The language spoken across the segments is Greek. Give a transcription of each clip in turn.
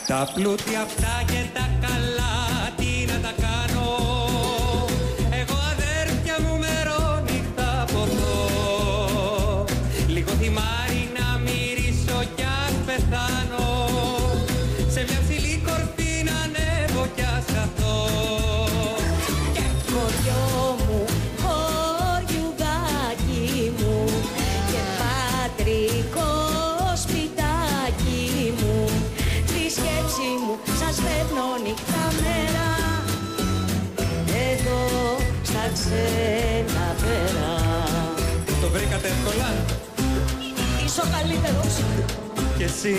Τα πλούτια αυτά και τα καλά, τι να τα κάνω. Εγώ αδέρφια μου μερόνυχτα ποτώ. Λίγο θυμάρι να μυρίσω κι ας πεθάνω. Σε μια ψηλή κορφή να ανέβω κι ας χαθώ. Και χωριό μου, χωριουδάκι μου, και πατρικό σπιτάκι μου, στη σκέψη μου σας φέρνω νύχτα μέρα, εδώ στα ξένα πέρα. Το βρήκατε εύκολα? Είσαι ο καλύτερος. Και εσύ?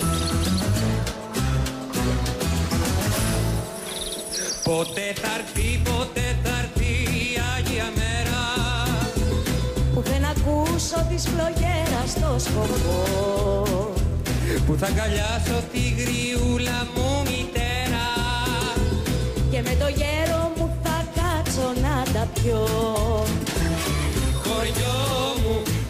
Ποτέ θα έρθει η Άγια Μέρα που δεν ακούσω της φλογέρας το σκοπό, που θα αγκαλιάσω τη γριούλα μου μητέρα και με το γέρο μου θα κάτσω να τα πιω. Χωριό μου,